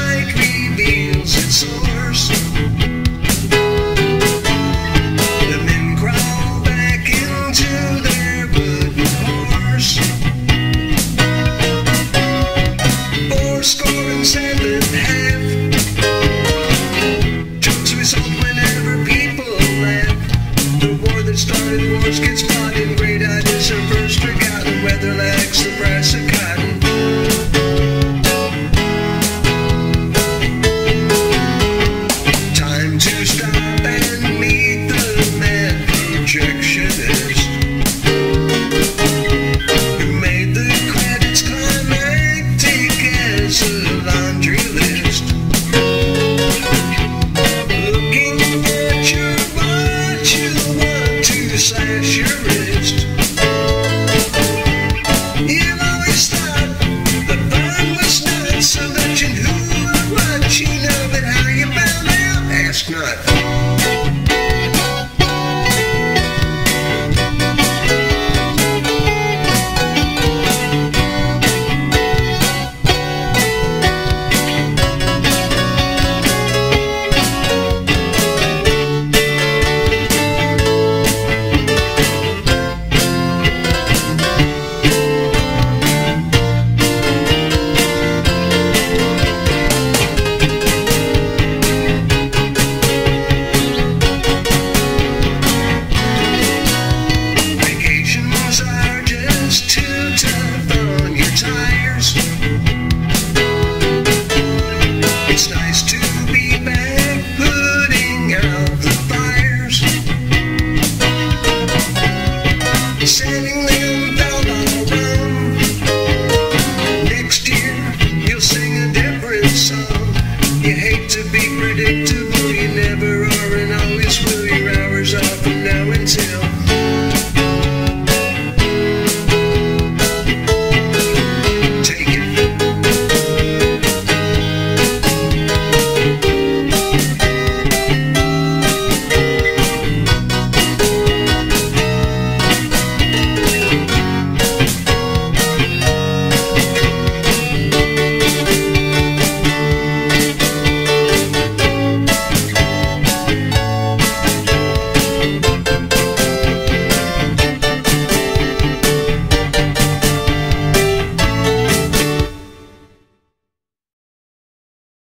like reveals its source. The men crawl back into their wooden horse. 4.7 jokes result whenever people laugh. The war that started wars gets fought, and great ideas are first forgotten. Weather lacks the price of cotton. Time to stop and meet the mad projectionist who made the credits climactic as a laundry list. Looking at your watch, you want to slash your wrist. You've always thought the fun was not so much in who or what you know, but how you found out, ask not. Vacations are just too tough on your tires. It's nice to be back putting out the fires. Sending them felt all wrong. Next year you'll sing a different song. You hate to be predictable, you never are and always will. Your hours off from now until